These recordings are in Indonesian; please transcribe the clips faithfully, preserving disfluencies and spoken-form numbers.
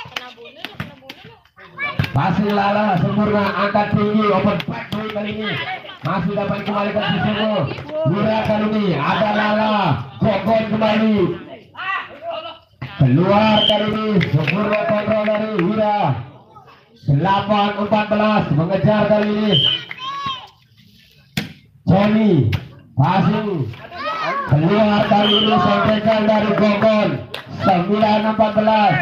Passing Lala sempurna, angkat tinggi, open back kali ini masih dapat kembalikan Susumu. Wira kali ini ada Lala, Gogon kembali keluar kali ini, sempurna kontrol dari Wira. Delapan empat belas mengejar kali ini. Johnny passing keluar kali ini, sampaikan dari Gogon. Sembilan empat belas.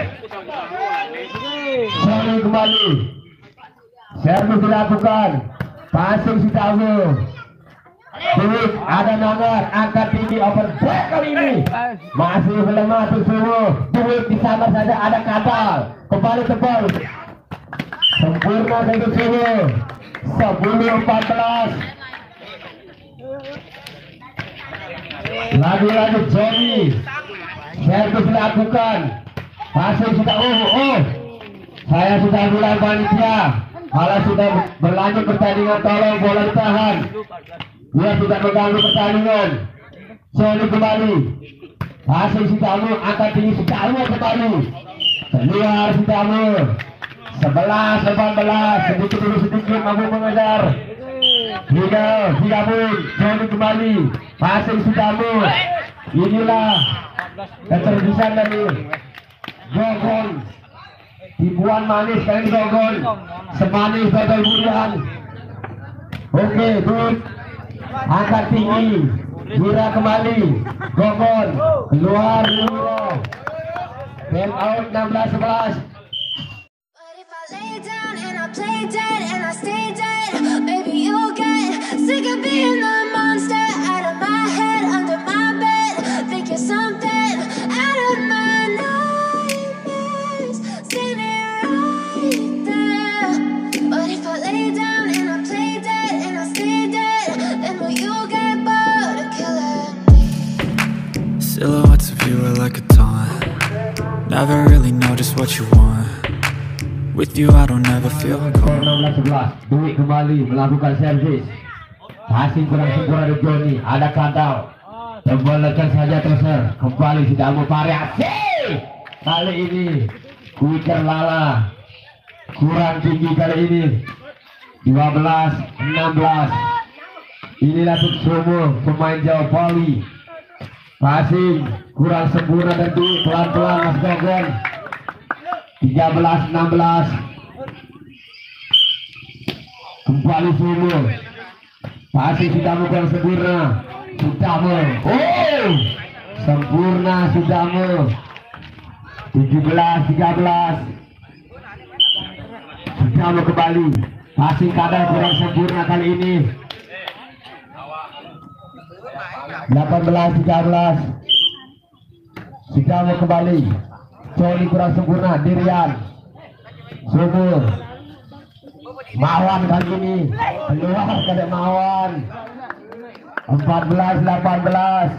Johnny kembali, servis dilakukan, passing si tahu. Duit ada Nangar, angkat tinggi, open back kali ini masih melemah Susumu. Duit di sana saja ada Kadal, kembali tebal, sempurna dari Susumu. Sepuluh empat belas. Lagi-lagi Johnny, servis dilakukan, passing sudah oh oh. Saya sudah bilang panitia, kalau sudah berlanjut pertandingan tolong bola ditahan. Dia tidak mengganggu pertandingan. Johnny kembali, passing Sitamu, angkat tinggi Sitamu kembali, keluar Sitamu. Sebelas delapan belas, sedikit demi sedikit mampu mengejar. Tiga tiga pun Johnny kembali, passing Sitamu. Inilah kecerdasan dari Gogon. Dibuat manis kali Gogon, semanis bagai bulan. Oke, good. Angkat tinggi, Wira kembali, Gogon keluar Wira. Time out enam belas sebelas. But if I lay down and I play dead and I stay dead, maybe you'll get sick of being the monster out of my head, under my bed. Think you're something out of my nightmares. Seen it right there. But if I lay down and I play dead and I stay dead, then will you get bored of killing me? Silhouettes of you are like a taunt. Never really know just what you want. With you I don't ever feel calm. enam belas sebelas. Duit kembali melakukan servis. Passing kurang sempurna dari Johnny. Ada Kadal. Tembalakan saja terser. Kembali tidak mau variasi. Kali ini Quicker Lala kurang tinggi kali ini. dua belas enam belas. Inilah Susumu, pemain Jawa Bali. Passing kurang sempurna dan Duit pelan-pelan Mas Gogon. tiga belas enam belas. Kembali Sumu, passing Sudamu kurang sempurna. Sudamu, oh sempurna Sudamu. tujuh belas tiga belas. Sudamu kembali, passing Kadal kurang sempurna kali ini. delapan belas tiga belas. Sudamu kembali, Johnny kurang sempurna, Dirian Sumur. Mawan kali ini keluar ke Mawan. Empat belas delapan belas.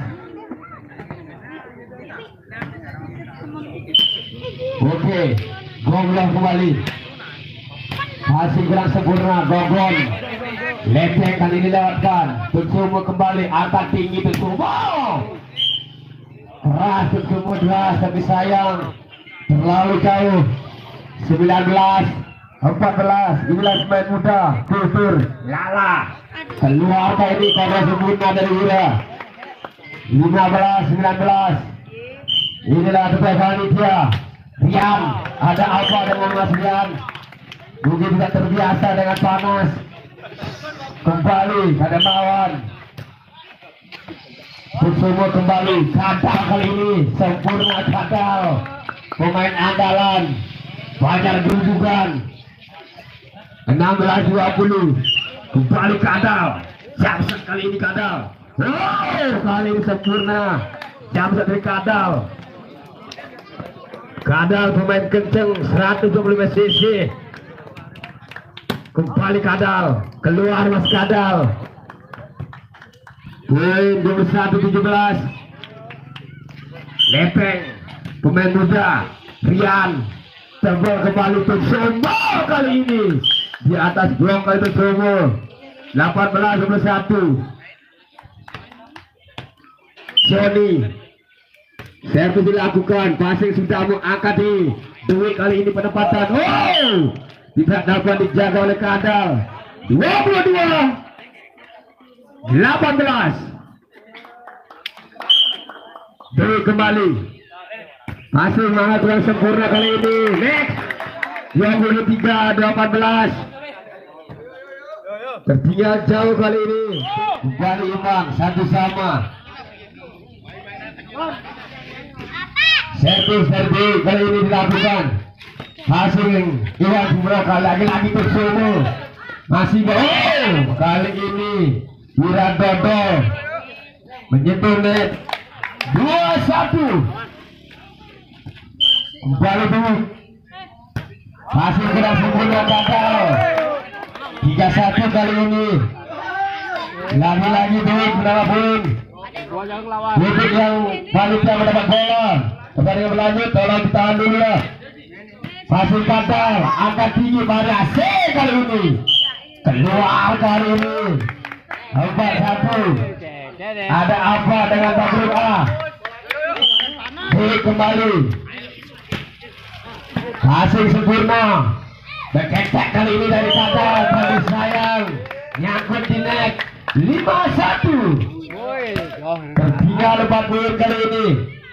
Oke, Gogon kembali, masih kurang sempurna Gogon. Lepeng kali ini lewatkan. Susumu kembali, angkat tinggi Susumu. Keras Susumu keras, tapi sayang terlalu jauh. sembilan belas empat belas. Inilah pemain muda Kusur Lala. Keluar kali ini karena sempurna dari Wira. lima belas sembilan belas. Inilah ketua panitia Rian. Ada apa dengan Mas Rian? Mungkin tidak terbiasa dengan panas. Kembali pada Mawan. Susumu kembali, Kadal kali ini sempurna Kadal, pemain andalan Banjar Gerujukan. enam belas dua puluh. Kembali Kadal, Jamset kali ini Kadal. Oh, kali ini sempurna Jamset dari Kadal. Kadal pemain kenceng seratus dua puluh lima cc. Kembali Kadal, keluar Mas Kadal. Poin dua puluh satu tujuh belas. Lepeng pemain muda Rian. Tebal kembali Susumu kali ini di atas blok kali Susumu. delapan belas dua puluh satu. Johnny servis dilakukan, passing Sudamu angkat di Dewi kali ini penempatan. Oh, tidak dapat dijaga oleh Kadal. dua puluh dua delapan belas. Dewi kembali. Masih semangat kurang sempurna kali ini. Next. dua puluh tiga delapan belas. Tertinggal jauh kali ini. Kembali imbang satu sama. Servis servis kali ini dilakukan. Hasil Iwan Subraka lagi-lagi bersemu. Masih oh, kali ini Wirandono menyentuh net. Dua satu. Kembali dulu. Hasil kurang sempurna gagal. Tiga satu kali ini. Lagi-lagi Duit mendapat poin. Duit yang wanita mendapat bola. Pertandingan berlanjut, tolong ditahan dulu lah. Hasil Kadal angkat tinggi pada C kali ini. Keluar kali ini. Empat satu. Ada apa dengan Bagrum A? Duit kembali. Hasil sempurna. Beketek kali ini dari Kadal. Tapi sayang nyangkut di net. Lima satu. Tertinggal empat poin kali ini.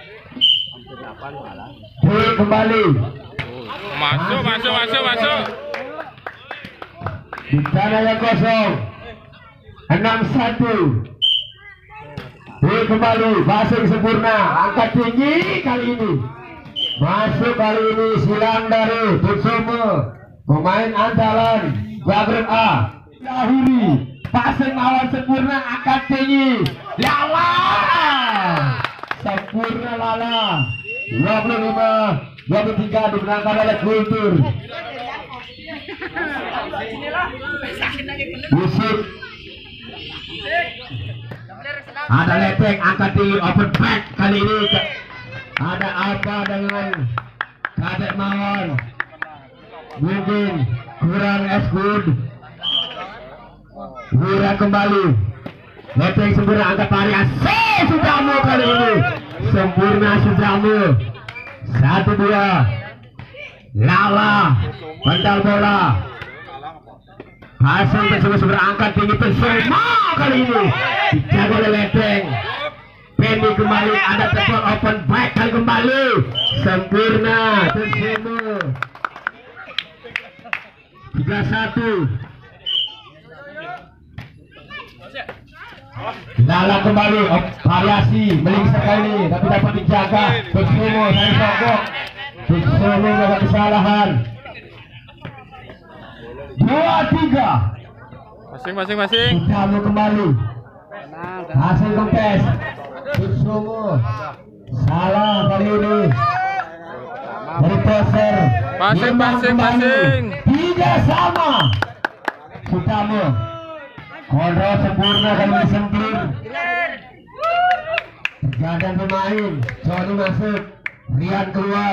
Duit kembali. Masuk, masuk, masuk, masuk. Di sana yang kosong. Enam satu. Duit kembali. Masuk sempurna. Angkat tinggi kali ini. Masuk kali ini silang dari Tutsume. Pemain andalan Bagrum A. Lahiri. Pasang lawan sempurna. Angkat tinggi. Lala. Sempurna Lala. dua puluh lima dua puluh tiga dimenangkan oleh Kultur. Yusuf. Ada lepek angkat di open back kali ini. Ada apa dengan Kadek Mawon? Mungkin kurang es good. Wira kembali. Lepek sempurna angkat varian. Sudamu kali ini. Sempurna Sudamu. Satu dua. Lala pandal bola. Hasil tersebut berangkat tinggi bersama kali ini. Dijaga oleh Lepeng. Pendi kembali. Ada tepuk open back kali kembali. Sempurna tersebut. Tiga satu. Lala kembali, oh, variasi melingkar kali tapi dapat dijaga. Tutsume dari sokok. Tutsume ada kesalahan. Dua tiga. Masing, masing, masing. Tutsume kembali. Hasil kontes. Tutsume salah kali ini. Dari poser. Pasing, pasing, pasing. Tiga sama. Tutsume. Kontrol sempurna kali ini sempurna. Pergantian pemain. Johnny masuk. Rian keluar.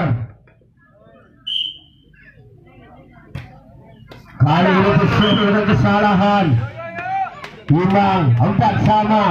Kali ini disuruh dengan kesalahan. Imbang empat sama.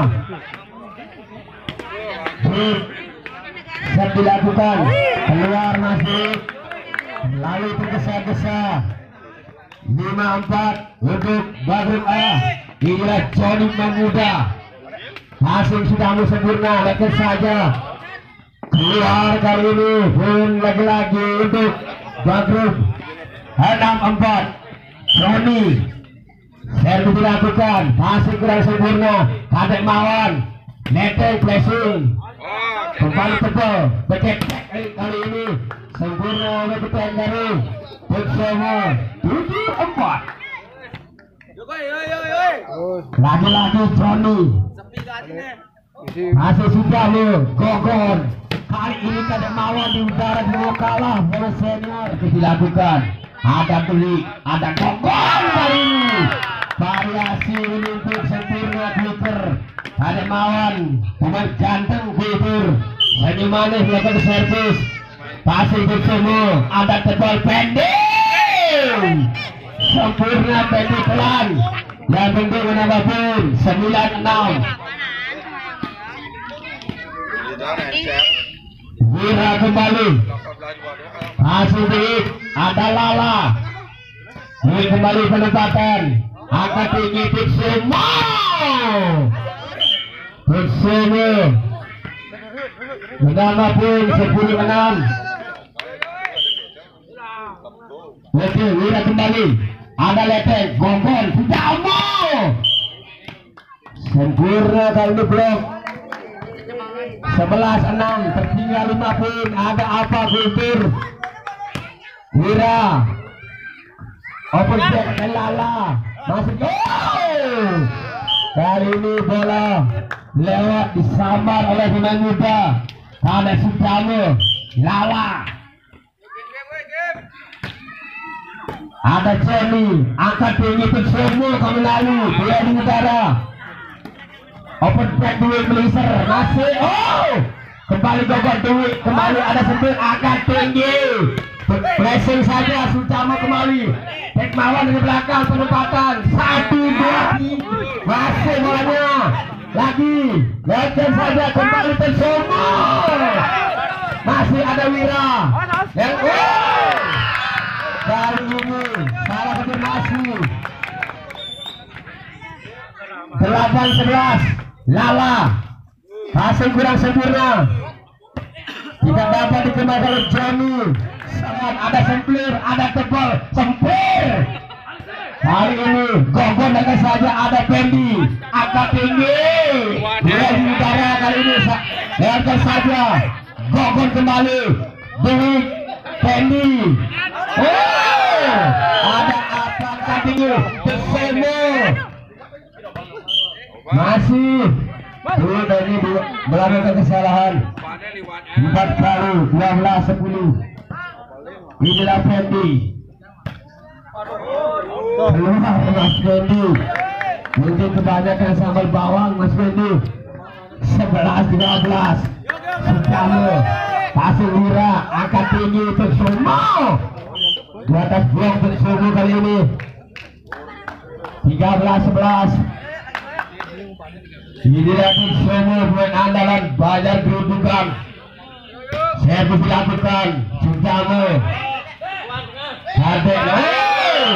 Trip siap dilakukan. Keluar masuk. Lalu tergesa-gesa. Lima empat untuk Bagrum A. Inilah Johnny Memuda. Hasil sudah sempurna. Lekas saja. Keluar kali ini. Pun lagi-lagi untuk Bagrum. Enam empat. Johnny. Servis dilakukan. Hasil kurang sempurna. Kadek Mawon. Neteng flashing. Kembali tebal. Becek-cek kali ini. Sempurna oleh petang dari Tutsume. Tujuh empat. Lagi-lagi Johnny. Masih sudah lo Gogon. Kali ini Kadek Mawon di udara dua kalah oleh senior. Itu dilakukan. Ada Tulik, ada Gogon kali ini. Variasi ini untuk sempurna Twitter. Kadek Mawon pemain ganteng Twitter. Senyum manis melakukan servis. Pasing Tutsume. Ada tebal pendek. Sempurna pendek pelan. Yang penting menambahkan sembilan enam. Wira kembali. Masih Duit, ada Lala. Duit kembali penempatan. Angkat tinggi Biksumo. Biksumo. Menambah poin sepuluh enam. Oke, Wira kembali. Ada Letek, Gombol, Sujamo. Sempurna kali ini blok. sebelas enam, tertinggal lima poin. Ada apa Kultur? Wira. Open back dan Lala. Masuk gol. Kali ini bola lewat disambar oleh pemain muda. Ada Sujamo, Lala. Ada Cemi, angkat tinggi Biksumo kami lalu, dia di udara. Open back Duit meliser, masih, oh, kembali gogol Duit, kembali ada Sempil, angkat tinggi. Pressing saja, Sujamo kembali. Hikmawan dari belakang penempatan, satu dua tiga, masih bolanya, lagi, lepas saja kembali Biksumo. Masih ada Wira, yang oh. Kali ini salah konfirmasi. Delapan sebelas Lala hasil kurang sempurna, tidak dapat dikembangkan oleh Johnny. Sangat ada Semplir, ada Tebal, Semplir. Kali ini Gogon dengan saja ada Pendi, angkat tinggi. Dia di udara kali ini. Lihatkan saja Gogon kembali. Dewi Pendi. Oh, ada apa tinggi Biksumo. Masih dua dari dua melakukan kesalahan empat kali dua belas sepuluh. Inilah Fendi keluar Mas Fendi. Mungkin kebanyakan sambal bawang Mas Fendi. Sebelas dua belas Sujamo pasir Wira, angkat tinggi Biksumo. Di atas blok Biksumo kali ini tiga belas sebelas. Inilah Biksumo, pemain andalan banyak kedudukan. Servis dilakukan Sujamo. Hadek, oh,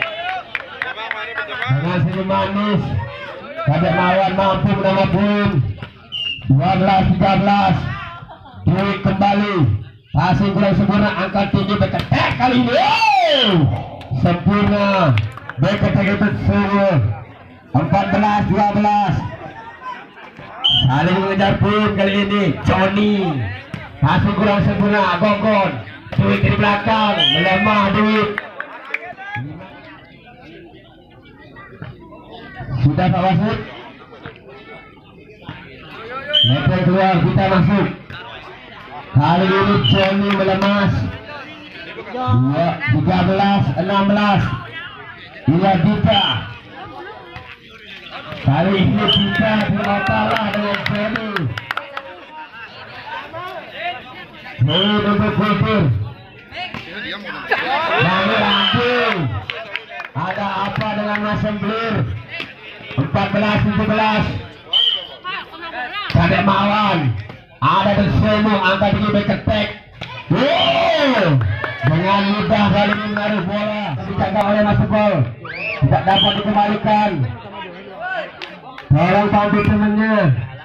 dengan senyum manis Hadek Mawan mampu menambah poin. Dua belas tiga belas. Duit kembali, hasil kurang sempurna, angkat tinggi Beketek kali ini. Oh, sempurna Beketek itu Biksumo. Empat belas dua belas. Saling mengejar poin kali ini. Johnny hasil kurang sempurna, Gogon. Duit di belakang, melemah Duit. Sudah Pak Wasit. Lepas keluar, kita masuk. Kali ini Johnny melemas. Tiga belas enam belas. Ia Dita. Kali ini Dita tidak kalah dengan Johnny. Johnny untuk Kultur. Kali langsung. Ada apa dengan Mas Semplir? Empat belas tujuh belas. Kadek Mawan. Ada Biksumo, angkat tinggi Beketek. Wow, dengan mudah kali ini menarik bola, dijaga oleh Mas Gol. Tidak dapat dikembalikan. Tolong bantu temannya.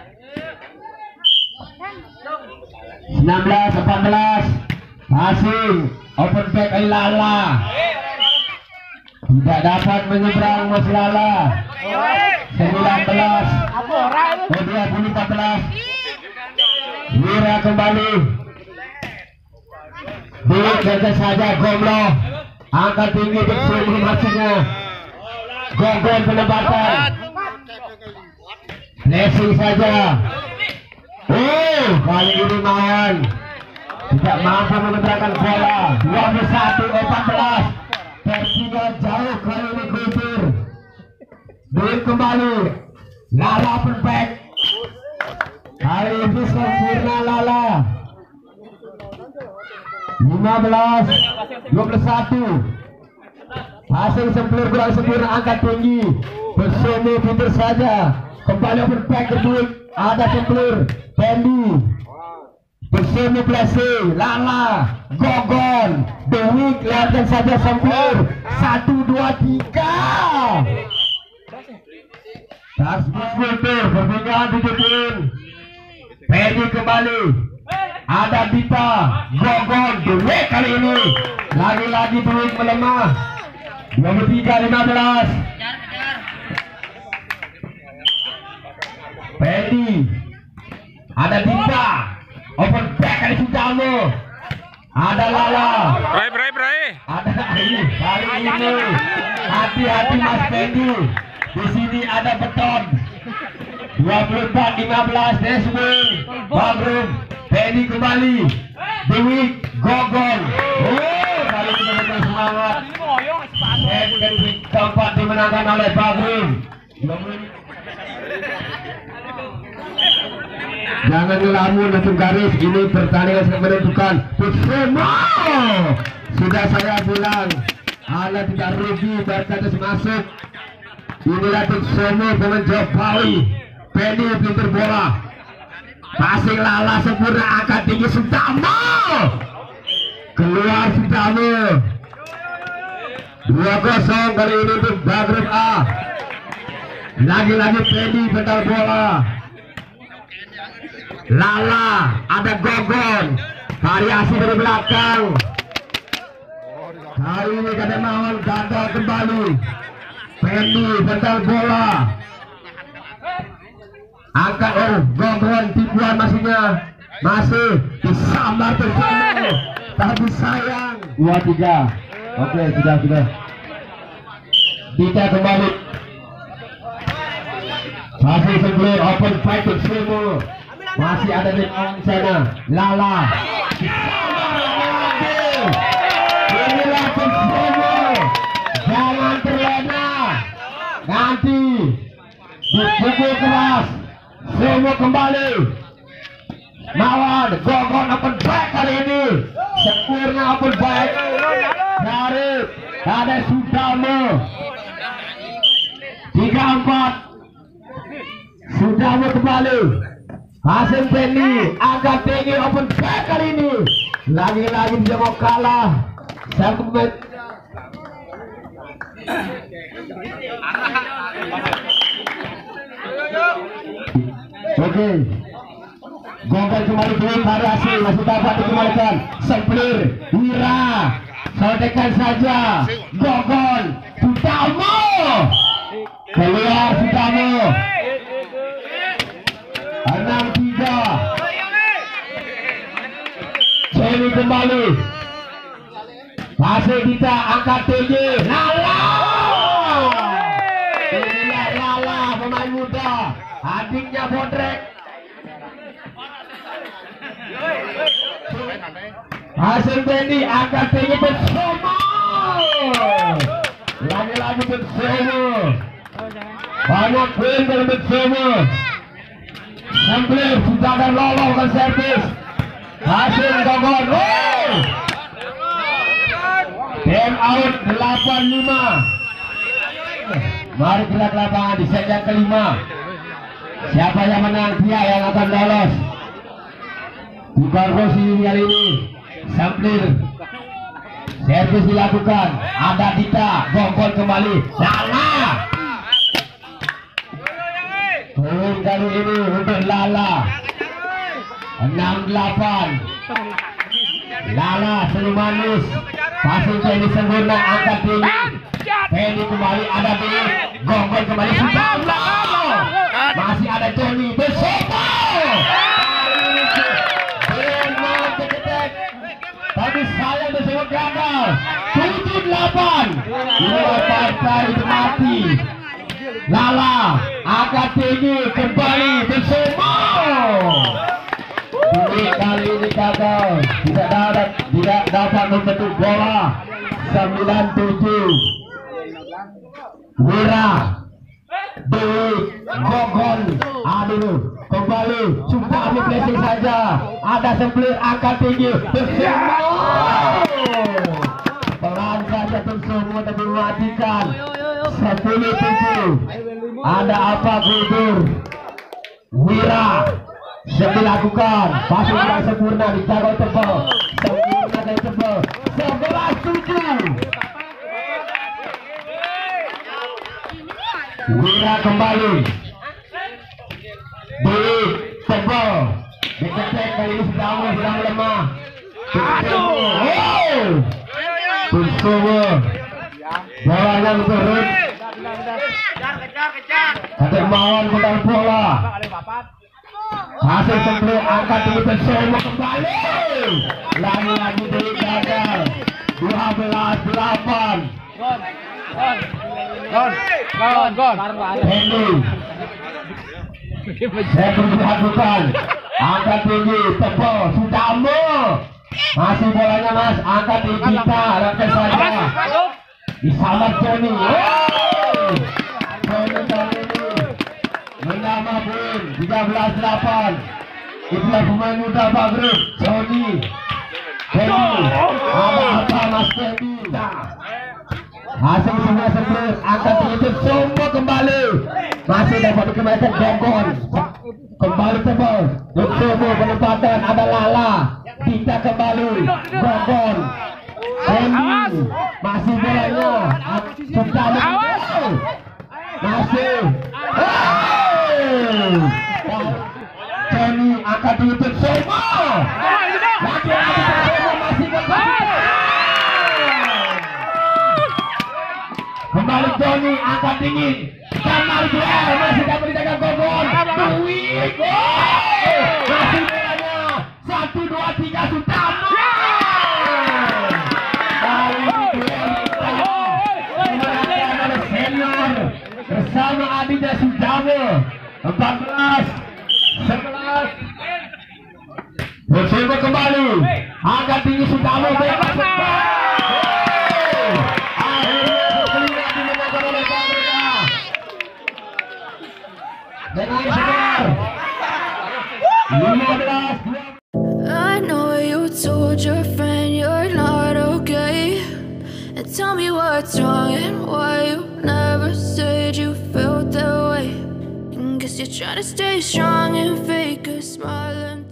Enam belas empat belas. Passing, open back Lala. Tidak dapat menyeberang Mas Lala. Sembilan belas. Dua puluh empat belas. Wira kembali. Duit jaga saja Gomlo. Angkat tinggi Biksumo masuknya. Gogon penempatan. Blessing saja. Oh, kali ini Mawan tidak mampu menyeberangkan bola. Dua puluh satu empat belas. Tertinggal jauh kali ini Kultur. Duit kembali. Lala perfect. Kali ini sempurna Lala. lima belas dua puluh satu. Hasil Semplir kurang sempurna, angkat tinggi. Biksumo pintar saja. Kembali perfect ke Duit. Ada Semplir. Pendi. bersemu blessing, Lala, Gogon, Dewi, lihatkan saja sampler, satu, dua, tiga. Tasbih filter, perbincangan tujuh poin. Pedi kembali, ada Dita, Gogon, Dewi kali ini, lagi-lagi Dewi melemah, dua puluh tiga lima belas. Pedi, ada Dita, open back kali Sudamo, ada Lala, Brai, brai, brai. ada ini kali ini, hati-hati Mas Pedi, di sini ada beton, dua puluh empat lima belas, Deswin, Bagrum, Pedi kembali, Dewi, Gogon, oh kali ini betul semangat, second week keempat dimenangkan oleh Bagrum. Jangan ngelamun langsung garis, ini pertandingan sangat menentukan. Bersama sudah saya bilang, ala tidak rugi berkata masuk. Inilah Bersama pemain Jokowi, Penny pinter bola, passing Lala sempurna, angkat tinggi Sudamo, keluar Sudamo, dua kosong kali ini untuk Bagrum A. Lagi-lagi Penny bentar bola, Lala, ada Gogon, variasi dari belakang. Kali ini Kademawan gagal kembali. Penny bentar bola, angkat oh Gogon, tipuan masihnya masih disambar Bersama, tapi sayang. Dua tiga, oke sudah sudah. Dita kembali, masih sebelum open fight Bersama. Masih ada di sana, Lala. Inilah Bersama, jangan terlena. Nanti dipukul keras, semua kembali. Mawar, Gogon open back kali ini, sempurna open back. Dari ada Sudamo, tiga empat. Sudamo kembali. Hasil Penny agak tinggi open back kali ini, lagi-lagi dia mau kalah. Satu menit. Oke, Gogon kembali ke variasi, masih dapat dikembalikan. Semplir, Wira, sodekan saja. Gogon, Sudamo, keluar Sudamo. Enam tiga. Celi kembali. Masih Dita angkat tinggi. Lala. Inilah Lala, pemain muda, adiknya Bodrek. Hasil Penny angkat tinggi Bersama. Lagi-lagi Bersama. Banyak poin dari Bersama. Semplir sudah ada Lolo ke servis. Hasil Gogon. Oh! Game out delapan lima. Mari kita ke lapangan di set yang kelima. Siapa yang menang dia yang akan lolos. Bukan Rosi kali ini. Semplir, servis dilakukan. Ada Dita, Gogon kembali. Lala. Turun kali ini untuk Lala. Enam delapan. Lala senyum manis. Pasang Penny sempurna, angkat tinggi. Penny kembali, ada Penny. Gogon kembali, Sudamo. Masih ada Johnny Bersama. Tapi saya Bersama gagal. Tujuh delapan. Dua partai itu mati. Lala angkat tinggi kembali Bersama. Ini kali ini gagal, tidak dapat tidak dapat membentuk bola. Sembilan tujuh. Wira, Dewi, Gogon, aduh kembali. Sudah blessing saja. Ada Semplir angkat tinggi Bersama. Pelan saja Bersama tapi mematikan. Sepuluh tujuh. Ada apa Guldur? Wira dilakukan, passing kurang sempurna, dijaga tebal, sempurna dan tebal, sebelas tujuh. Wira kembali, di tebal, diketek kali ini sudah mulai sedang lemah. Oh, Tusuwa, bolanya turun. Ketermauan pedang bola. Hasil sempurna angkat tinggi Tusuwa kembali. Lagi-lagi dari gagal. dua belas delapan. Gon, gon, gon. Hendy. Saya berlakukan. Angkat tinggi tebal Sudamo. Masih bolanya Mas, angkat tinggi kita, rakyat saja. Disamar Johnny. Oh! Johnny kali ini menambah poin tiga belas delapan. Itulah pemain muda Bagri, Johnny. Hendy, apa-apa Mas Hendy. Hasil semua sebelum angkat tinggi semua kembali. Masih dapat dikembalikan Bogor. Kembali tebal. Semua penempatan ada Lala. Kita kembali Bogor. Hendy masih bolanya sudah masih Johnny akan ditutup semua lagi-lagi masih kembali kembali Johnny angkat dingin Kamal Duel masih dapat dijaga Bogor Duit masih bolanya satu dua tiga sudah bersama Adida Sudamo empat belas sebelas. Bersama kembali angkat tinggi Sudamo bebas akhirnya berkelima dimenangkan oleh Pabrika dengan skor lima belas dua. I know you told your friend you're not okay, and tell me what's wrong and why you never said you felt that way. And guess you're trying to stay strong and fake a smile and